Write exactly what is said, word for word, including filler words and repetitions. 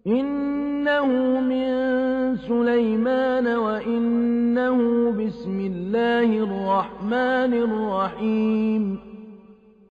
إِنَّهُ مِن سُلَيْمَانَ وَإِنَّهُ بِسْمِ اللَّهِ الرَّحْمَٰنِ الرَّحِيمِ